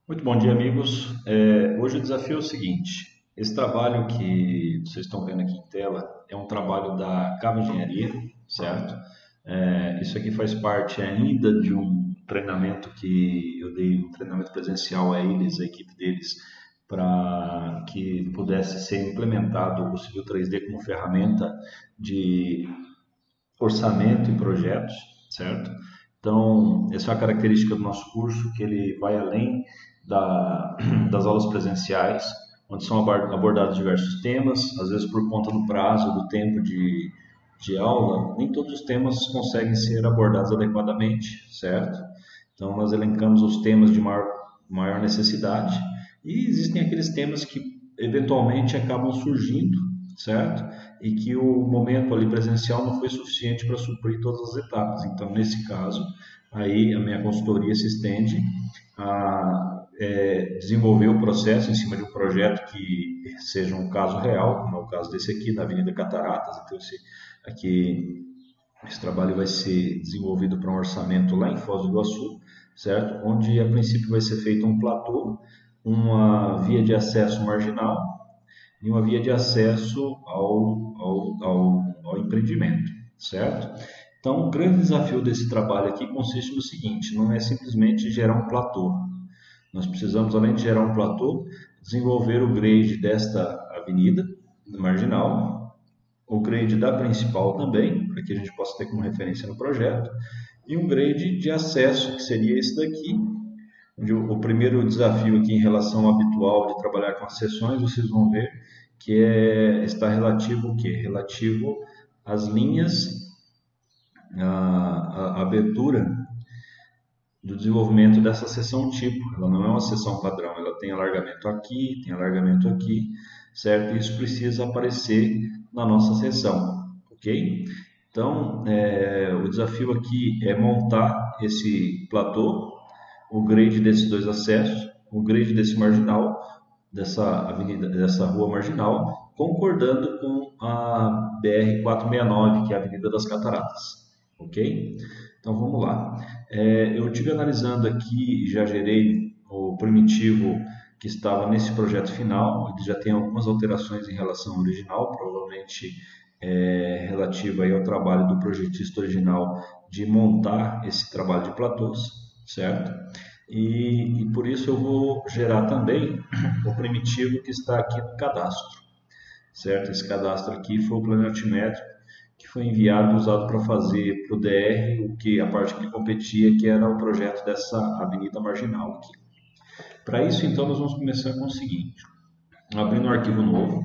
Muito bom dia, amigos. Hoje o desafio é o seguinte: esse trabalho que vocês estão vendo aqui em tela é um trabalho da Cava Engenharia, certo? Isso aqui faz parte ainda de um treinamento que eu dei, um treinamento presencial a eles, a equipe deles, para que pudesse ser implementado o Civil 3D como ferramenta de orçamento e projetos, certo? Então, essa é uma característica do nosso curso, que ele vai além das aulas presenciais, onde são abordados diversos temas, às vezes por conta do prazo, do tempo de aula, nem todos os temas conseguem ser abordados adequadamente, certo? Então, nós elencamos os temas de maior necessidade e existem aqueles temas que eventualmente acabam surgindo, certo? E que o momento ali presencial não foi suficiente para suprir todas as etapas. Então, nesse caso, aí a minha consultoria se estende a desenvolver o processo em cima de um projeto que seja um caso real, como é o caso desse aqui, da Avenida Cataratas. Então, esse trabalho vai ser desenvolvido para um orçamento lá em Foz do Iguaçu, certo? Onde a princípio vai ser feito um platô, uma via de acesso marginal e uma via de acesso ao empreendimento, certo? Então, o grande desafio desse trabalho aqui consiste no seguinte: não é simplesmente gerar um platô. Nós precisamos, além de gerar um platô, desenvolver o grade desta avenida marginal, o grade da principal também, para que a gente possa ter como referência no projeto, e um grade de acesso, que seria esse daqui, onde o primeiro desafio aqui em relação ao habitual de trabalhar com as seções, vocês vão ver que está relativo o quê? Relativo às linhas, a abertura do desenvolvimento dessa seção tipo. Ela não é uma seção padrão, ela tem alargamento aqui, tem alargamento aqui, certo? Isso precisa aparecer na nossa seção, ok? Então, o desafio aqui é montar esse platô, o grade desses dois acessos, o grade desse marginal, dessa avenida, dessa rua marginal, concordando com a BR-469, que é a Avenida das Cataratas, ok? Então vamos lá. Eu estive analisando aqui, já gerei o primitivo que estava nesse projeto final, ele já tem algumas alterações em relação ao original, provavelmente relativo aí ao trabalho do projetista original de montar esse trabalho de platôs, certo? E por isso eu vou gerar também o primitivo que está aqui no cadastro, certo? Esse cadastro aqui foi o plano altimétrico que foi enviado e usado para fazer para o DR o que a parte que competia, que era o projeto dessa avenida marginal aqui. Para isso, então, nós vamos começar com o seguinte: abrindo um arquivo novo,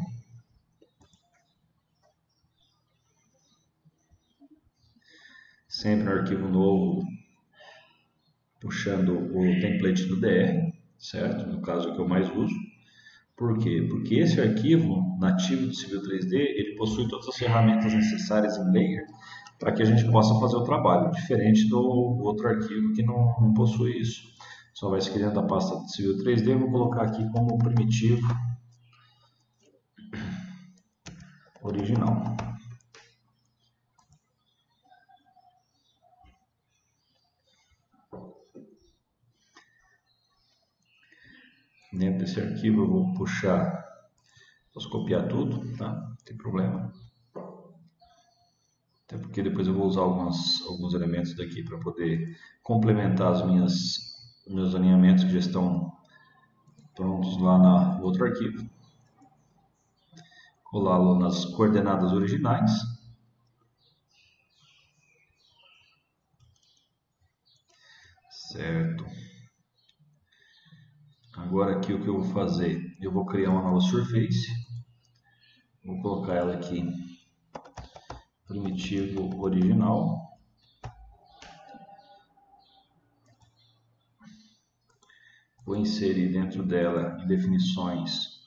sempre um arquivo novo, puxando o template do DR, certo? No caso, é o que eu mais uso. Por quê? Porque esse arquivo nativo do Civil 3D, ele possui todas as ferramentas necessárias em Layer para que a gente possa fazer o trabalho, diferente do outro arquivo que não possui isso. Só vai se criando a pasta do Civil 3D, eu vou colocar aqui como primitivo original. Dentro desse arquivo eu vou puxar, posso copiar tudo, tá? Não tem problema. Até porque depois eu vou usar alguns elementos daqui para poder complementar meus alinhamentos que já estão prontos lá no outro arquivo. Colá-lo nas coordenadas originais. Certo. Agora aqui o que eu vou fazer? Eu vou criar uma nova surface. Vou colocar ela aqui, primitivo original. Vou inserir dentro dela em definições.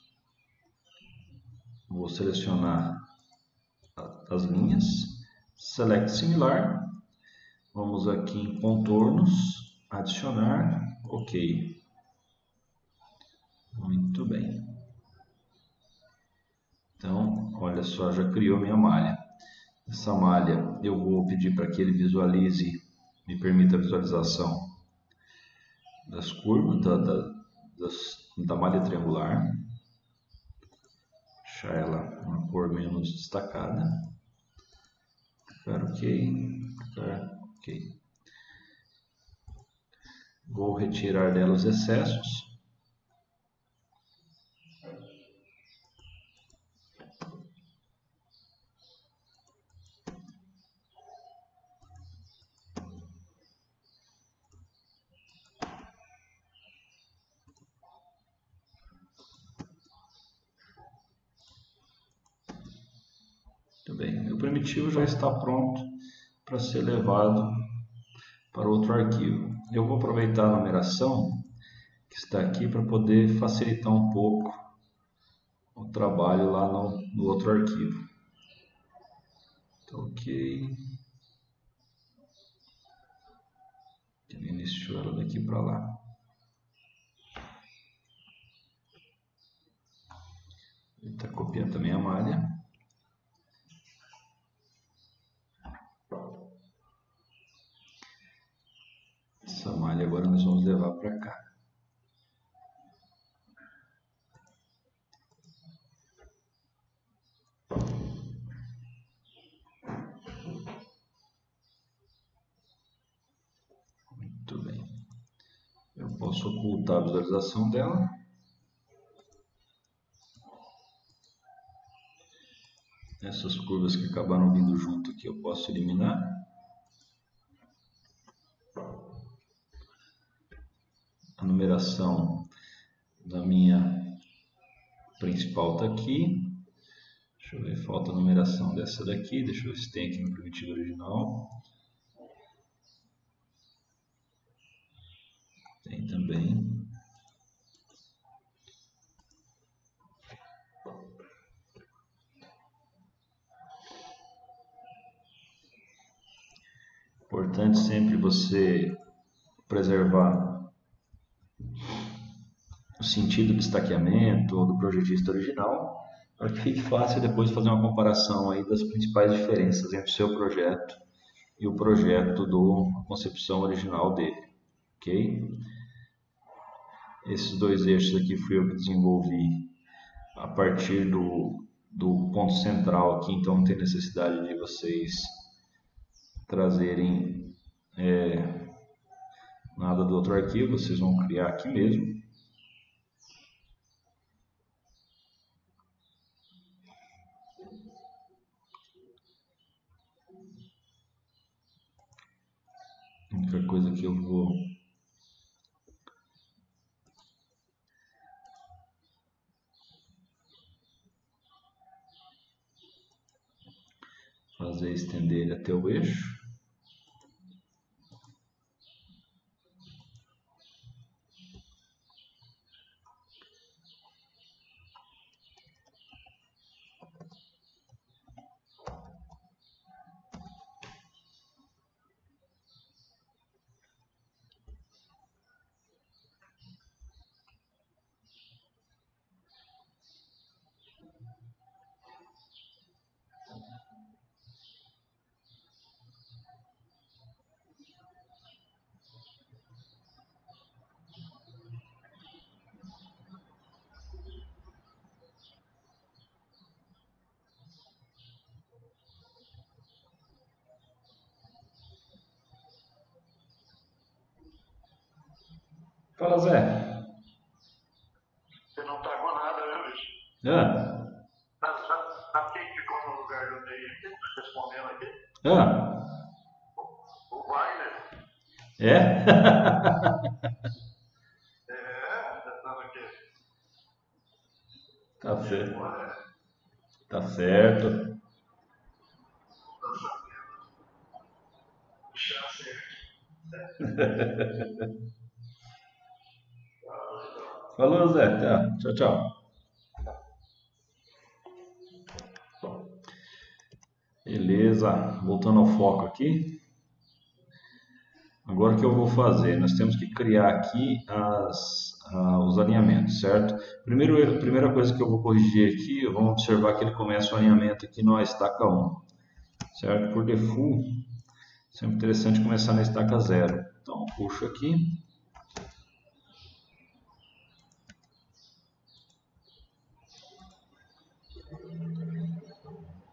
Vou selecionar as linhas. Select similar. Vamos aqui em contornos, adicionar, ok. Muito bem. Então, olha só, já criou minha malha. Essa malha eu vou pedir para que ele visualize, me permita a visualização das curvas, da malha triangular, deixar ela uma cor menos destacada, clicar OK, clicar OK. Vou retirar dela os excessos. Muito bem, meu primitivo já está pronto para ser levado para outro arquivo. Eu vou aproveitar a numeração que está aqui para poder facilitar um pouco o trabalho lá no outro arquivo. Então, OK. Ele iniciou ela daqui para lá. Ele está copiando também a malha. Essa malha agora nós vamos levar para cá. Muito bem. Eu posso ocultar a visualização dela. Essas curvas que acabaram vindo junto aqui eu posso eliminar. A numeração da minha principal está aqui. Deixa eu ver, falta a numeração dessa daqui. Deixa eu ver se tem aqui no primitivo original. Tem também. Importante sempre você preservar o sentido do estaqueamento do projetista original, para que fique fácil depois fazer uma comparação aí das principais diferenças entre o seu projeto e o projeto da concepção original dele, ok? Esses dois eixos aqui fui eu que desenvolvi a partir do ponto central aqui, então não tem necessidade de vocês trazerem nada do outro arquivo, vocês vão criar aqui mesmo. A única coisa que eu vou fazer é estender ele até o eixo. Fala, Zé. Você não tá com nada, né, Luiz? Sabe quem ficou no lugar do Ney aqui, respondendo aqui? O Wagner. É? Tentando aqui. Tá certo. Tá certo. Falou, Zé. Tá. Tchau, tchau. Beleza. Voltando ao foco aqui. Agora o que eu vou fazer? Nós temos que criar aqui os alinhamentos, certo? Primeira coisa que eu vou corrigir aqui, vamos observar que ele começa o alinhamento aqui na estaca 1, certo? Por default, sempre interessante começar na estaca 0. Então, puxo aqui.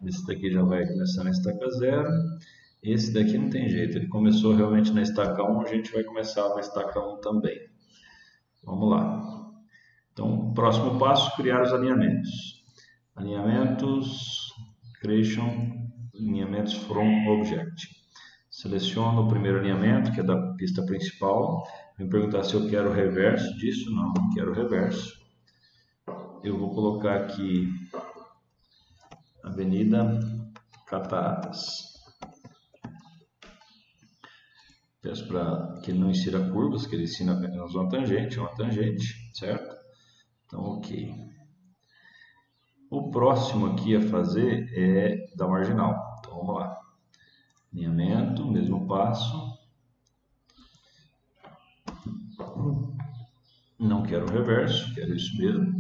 Esse daqui já vai começar na estaca 0. Esse daqui não tem jeito, ele começou realmente na estaca 1, a gente vai começar na estaca 1 também. Vamos lá. Então, próximo passo, criar os alinhamentos. Alinhamentos, creation, alinhamentos from object. Seleciono o primeiro alinhamento, que é da pista principal. Vem perguntar se eu quero o reverso disso. Não, não quero o reverso. Eu vou colocar aqui Avenida Cataratas. Peço para que ele não insira curvas, que ele ensina apenas uma tangente, certo? Então, ok. O próximo aqui a fazer é da marginal. Então, vamos lá. Alinhamento, mesmo passo. Não quero o reverso, quero isso mesmo.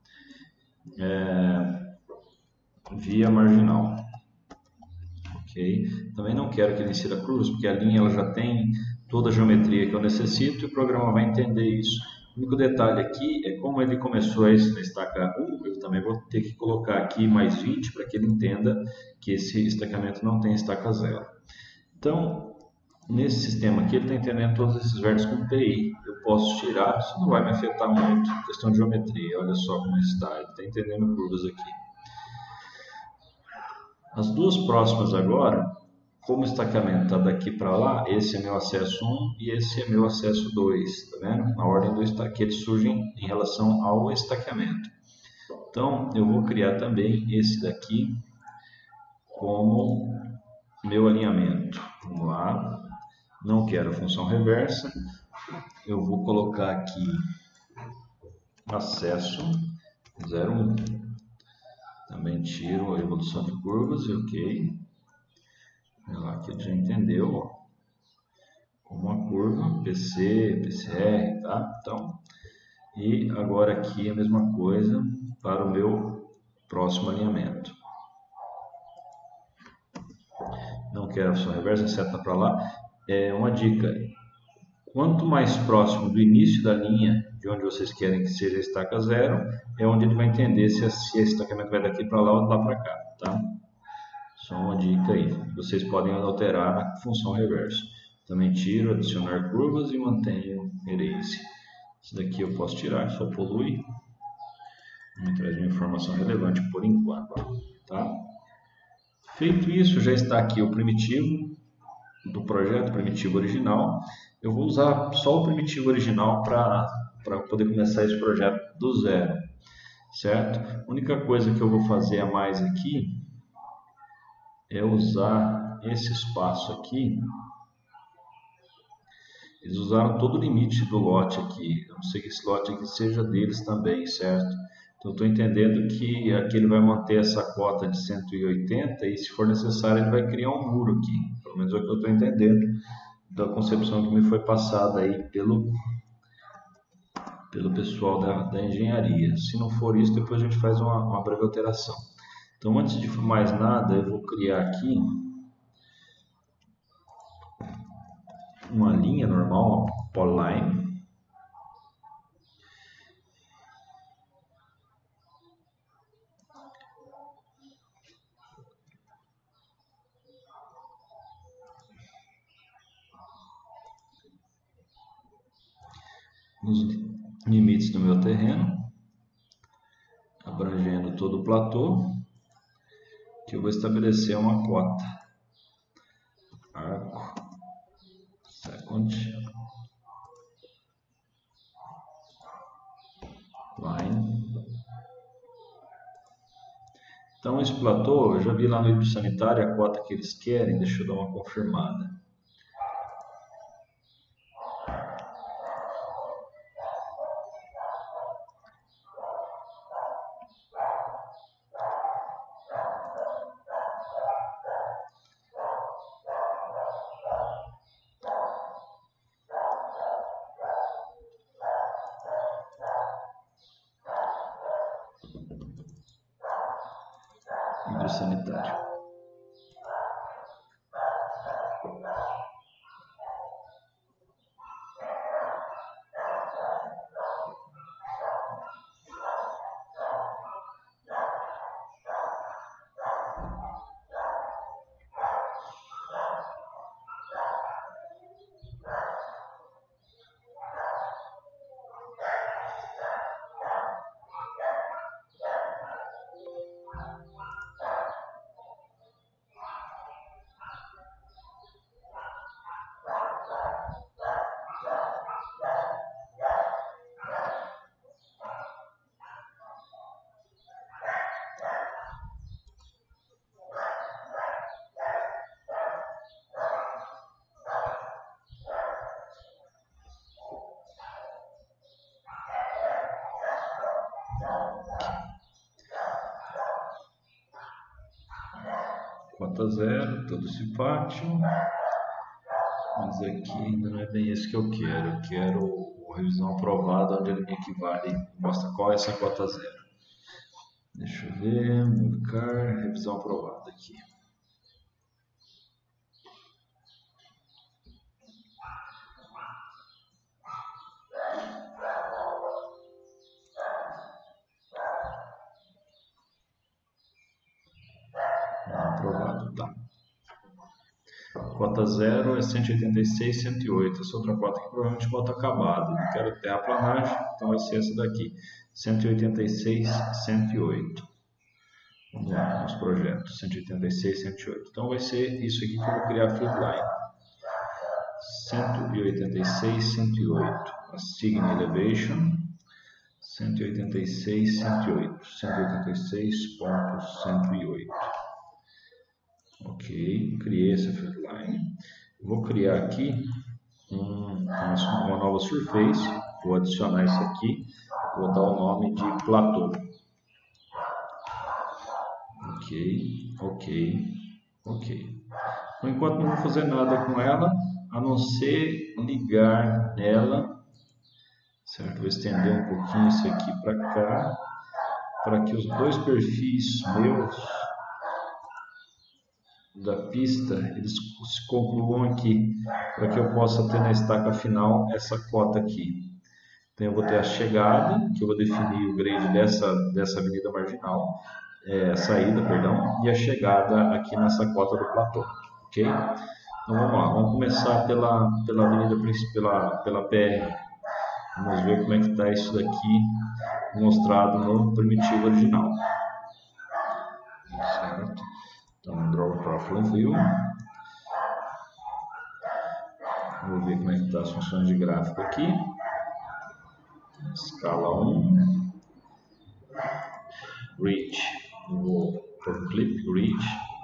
Via marginal. Ok? Também não quero que ele insira cruz, porque a linha ela já tem toda a geometria que eu necessito e o programa vai entender isso. O único detalhe aqui é como ele começou isso na estaca 1, eu também vou ter que colocar aqui mais 20 para que ele entenda que esse estacamento não tem estaca 0. Então, nesse sistema aqui, ele está entendendo todos esses vértices com PI. Eu posso tirar, isso não vai me afetar muito. Questão de geometria, olha só como está. Ele está entendendo curvas aqui. As duas próximas agora, como o estacamento está daqui para lá, esse é meu acesso 1 e esse é meu acesso 2. Tá vendo? Na ordem do que eles surgem em relação ao estacamento. Então, eu vou criar também esse daqui como meu alinhamento. Vamos lá. Não quero função reversa. Eu vou colocar aqui acesso 0,1. Também tiro a evolução de curvas e ok. Olha lá que ele já entendeu, ó, como uma curva, PC, PCR, tá? Então, e agora aqui a mesma coisa para o meu próximo alinhamento. Não quero a função reversa, seta para lá. É uma dica. Quanto mais próximo do início da linha, de onde vocês querem que seja a estaca 0, é onde ele vai entender se esse estacamento vai daqui para lá ou lá para cá, tá? Só uma dica aí. Vocês podem alterar na função reverso. Também tiro, adicionar curvas e mantenho erase. Isso daqui eu posso tirar, só polui. Não me traz uma informação relevante por enquanto, tá? Feito isso, já está aqui o primitivo do projeto, primitivo original. Eu vou usar só o primitivo original para poder começar esse projeto do zero, certo? A única coisa que eu vou fazer a mais aqui é usar esse espaço aqui. Eles usaram todo o limite do lote aqui, a não ser que esse lote aqui seja deles também, certo? Então, eu estou entendendo que aqui ele vai manter essa cota de 180 e, se for necessário, ele vai criar um muro aqui. Pelo menos é o que eu estou entendendo da concepção que me foi passada aí pelo pessoal da engenharia. Se não for isso, depois a gente faz uma breve alteração. Então, antes de mais nada, eu vou criar aqui uma linha normal, polyline. Nos limites do meu terreno, abrangendo todo o platô, que eu vou estabelecer uma cota. Arco, second, line. Então, esse platô, eu já vi lá no livro sanitário a cota que eles querem, deixa eu dar uma confirmada. Livro sanitário. cota zero, todo esse pátio. Mas aqui ainda não é bem isso que eu quero. Eu quero o revisão aprovada, onde ele me equivale, mostra qual é essa cota zero. Deixa eu ver, marcar, revisão aprovada aqui. Aprovado, tá. Cota 0 é 186, 108. Essa outra cota aqui provavelmente cota acabada. Não quero terraplanagem, então vai ser essa daqui. 186, 108. Vamos lá, nosso projeto. 186, 108. Então vai ser isso aqui que eu vou criar a field line. 186, 108. Assign elevation. 186, 108. 186.108. Ok, criei essa field line. Vou criar aqui uma nova surface. Vou adicionar isso aqui. Vou dar o nome de platô. Ok. Por enquanto não vou fazer nada com ela, a não ser ligar nela, certo? Vou estender um pouquinho isso aqui para cá, para que os dois perfis meus da pista, eles se concluam aqui, para que eu possa ter na estaca final essa cota aqui. Então eu vou ter a chegada, que eu vou definir o grade dessa avenida marginal, saída, perdão, e a chegada aqui nessa cota do platô, ok? Então vamos lá, vamos começar pela avenida principal, pela PR. Vamos ver como é que está isso daqui mostrado no primitivo original. Certo? Então, Draw Profile View. Vou ver como é que está as funções de gráfico aqui. Escala 1. Reach. Vou por clip reach.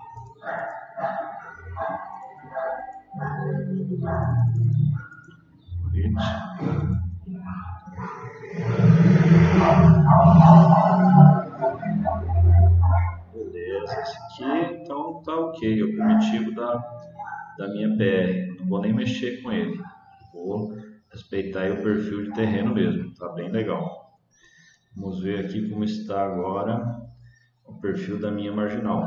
Beleza, esse aqui então tá ok, é o primitivo da minha PR. Não vou nem mexer com ele. Vou respeitar aí o perfil de terreno mesmo, tá bem legal. Vamos ver aqui como está agora o perfil da minha marginal.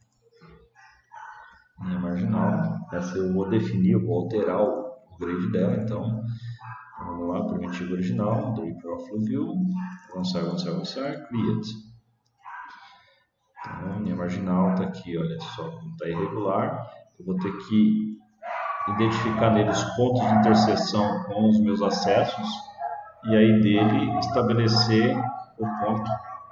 Minha marginal, essa eu vou definir, eu vou alterar o grade dela, então vamos lá, primitivo original, Draw Profile View, avançar, Create. Então, minha marginal está aqui, olha só, está irregular, eu vou ter que identificar nele os pontos de interseção com os meus acessos e aí dele estabelecer o ponto,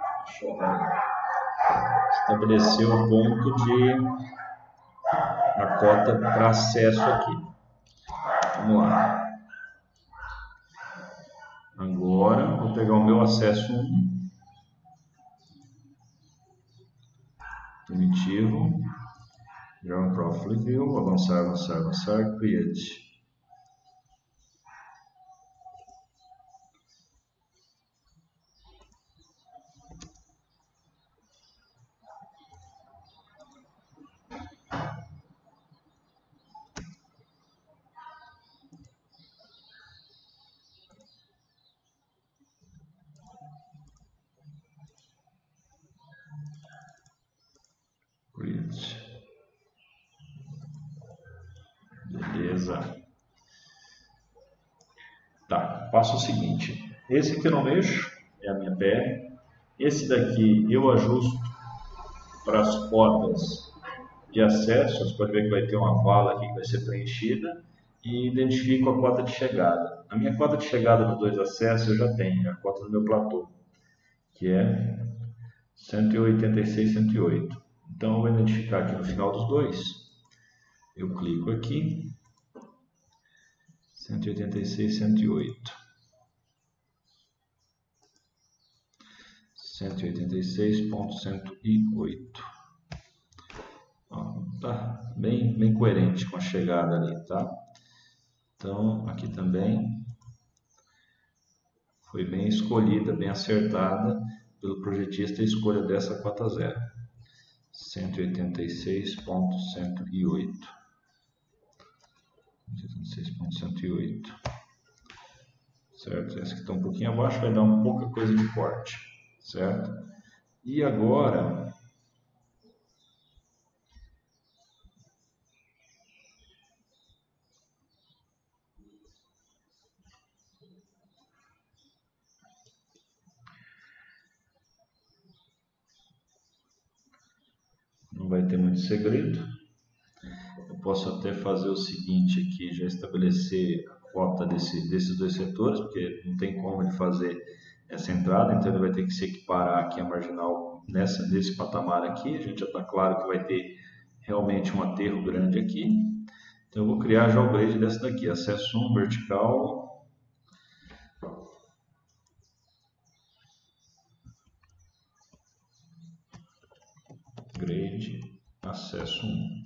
a cota para acesso aqui. Vamos lá. Agora vou pegar o meu acesso 1, primitivo, Draw Profile View, avançar, Create. Beleza. Tá, faço o seguinte. Esse aqui eu não mexo, é a minha PR. Esse daqui eu ajusto para as cotas de acesso. Você pode ver que vai ter uma vala aqui que vai ser preenchida. E identifico a cota de chegada. A minha cota de chegada nos dois acessos eu já tenho, a cota do meu platô, que é 186, 108. Então eu vou identificar aqui no final dos dois. Eu clico aqui, 186, 108. 186.108. Tá bem coerente com a chegada ali, tá? Então aqui também foi bem escolhida, bem acertada pelo projetista a escolha dessa cota 0. 186.108. 186.108. Certo? Essa que está um pouquinho abaixo vai dar um pouca coisa de corte, certo? E agora não vai ter muito segredo. Eu posso até fazer o seguinte aqui, já estabelecer a cota desses dois setores, porque não tem como ele fazer essa entrada, então ele vai ter que se equiparar aqui a marginal nesse patamar aqui. A gente já está claro que vai ter realmente um aterro grande aqui. Então eu vou criar já o grade dessa daqui, acesso 1, vertical. Grade, acesso 1.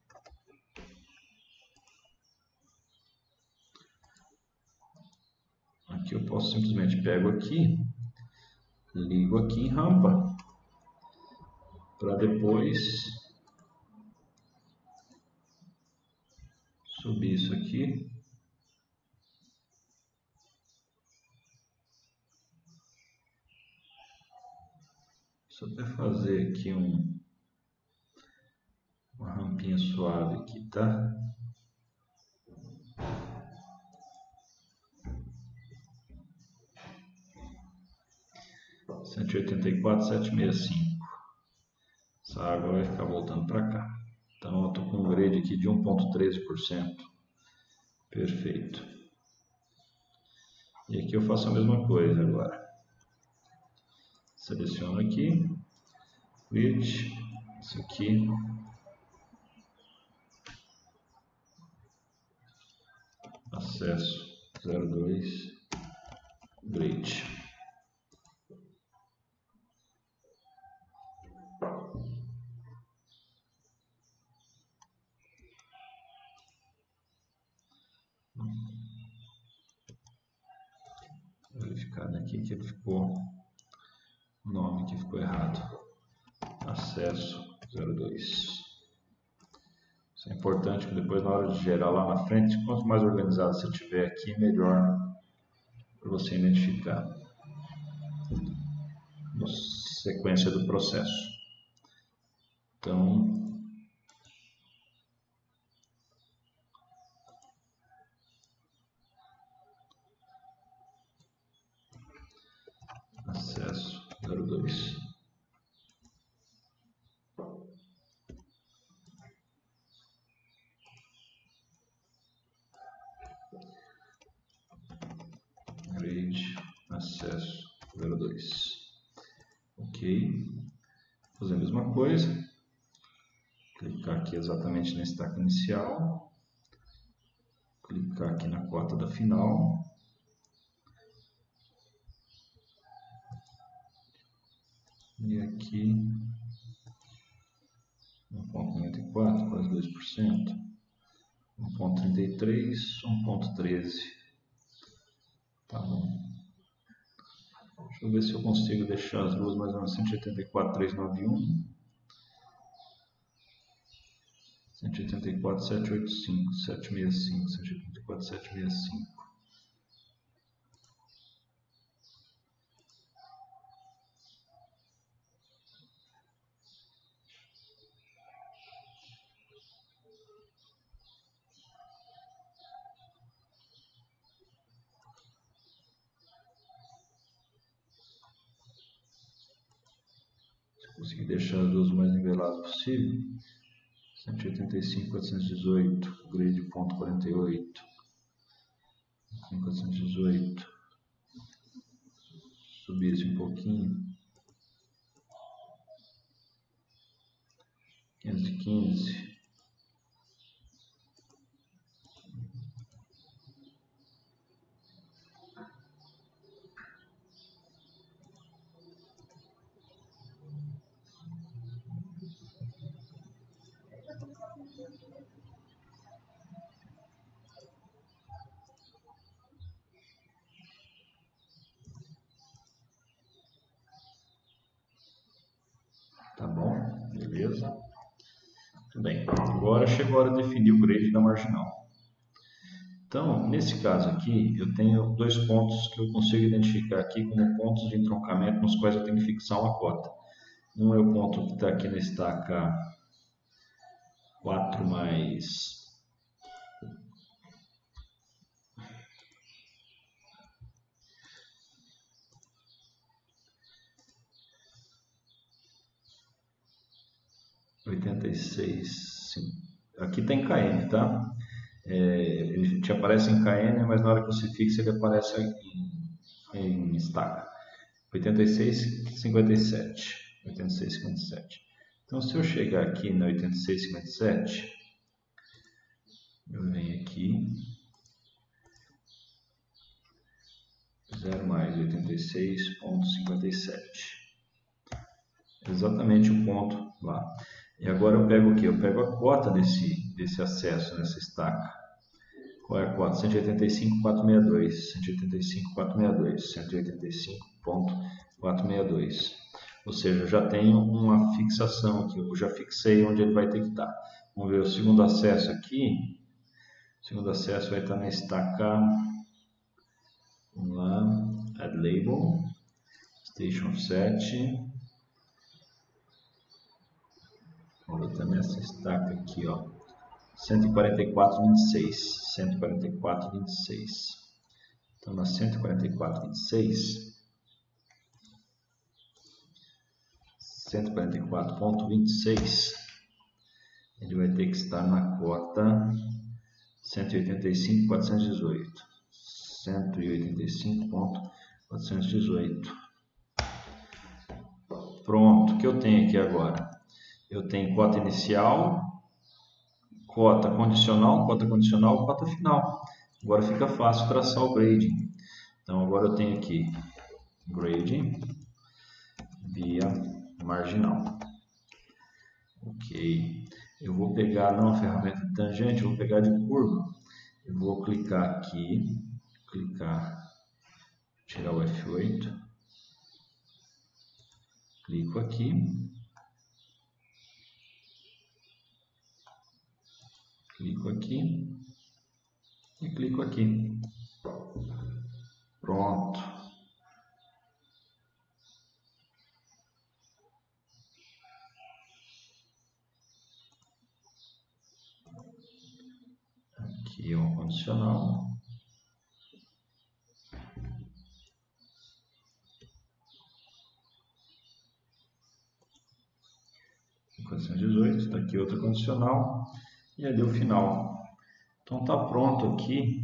Aqui eu posso simplesmente pego aqui, ligo aqui em rampa, para depois subir isso aqui. Só até fazer aqui uma rampinha suave aqui, tá? Cento e 184.765. Essa água vai ficar voltando para cá. Então eu estou com um grade aqui de 1,13%. Perfeito. E aqui eu faço a mesma coisa agora. Seleciono aqui, grid, isso aqui. Acesso 02, grid. Verificado aqui que ele ficou, o nome que ficou errado. Acesso 02. Isso é importante, que depois na hora de gerar lá na frente, quanto mais organizado você tiver aqui, melhor para você identificar na sequência do processo. Então, acesso 02. Grade, acesso 02. Ok. Vou fazer a mesma coisa. Clicar aqui exatamente na estaca inicial. Clicar aqui na cota da final. E aqui 1,94, quase 2%. 1,33, 1,13. Tá bom. Deixa eu ver se eu consigo deixar as duas mais ou menos 184.391. 184.785, 765, 184.765. Se conseguir deixar as duas o mais niveladas possível. 185.418, grid ponto 48. 418. Subir esse um pouquinho. 515. Tá bom? Beleza? Muito bem. Agora chegou a hora de definir o grade da marginal. Então, nesse caso aqui, eu tenho dois pontos que eu consigo identificar aqui como pontos de entroncamento nos quais eu tenho que fixar uma cota. Um é o ponto que está aqui na estaca 4 mais 86, aqui tem KM, tá? Ele te aparece em KM, mas na hora que você fixa ele aparece em estaca. 86,57. 86,57. Então, se eu chegar aqui na 86,57, eu venho aqui, 0 mais 86,57. Exatamente o ponto lá. E agora eu pego o que? Eu pego a cota desse acesso, nessa estaca. Qual é a cota? 185,462. 185,462. 185,462. Ou seja, eu já tenho uma fixação aqui. Eu já fixei onde ele vai ter que estar. Vamos ver o segundo acesso aqui. O segundo acesso vai estar na estaca. Vamos lá. Add label. Station offset. Vou botar nessa estaca aqui, ó, 144,26. 144,26. Então, na 144,26, 144,26, ele vai ter que estar na cota 185,418. 185,418. Pronto, o que eu tenho aqui agora? Eu tenho cota inicial, cota condicional, cota final. Agora fica fácil traçar o grading. Então agora eu tenho aqui grading via marginal. Ok. Eu vou pegar não a ferramenta de tangente, eu vou pegar de curva. Eu vou clicar aqui, tirar o F8, clico aqui. Clico aqui e clico aqui. Pronto. Aqui é um condicional. Está aqui outro condicional. E ali o final. Então está pronto aqui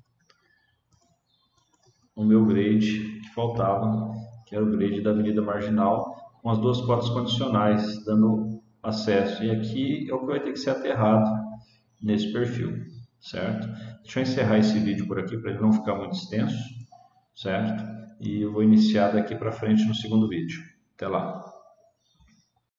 o meu grade que faltava, que era o grade da avenida marginal, com as duas cotas condicionais dando acesso. E aqui é o que vai ter que ser aterrado nesse perfil, certo? Deixa eu encerrar esse vídeo por aqui para ele não ficar muito extenso, certo? E eu vou iniciar daqui para frente no segundo vídeo. Até lá!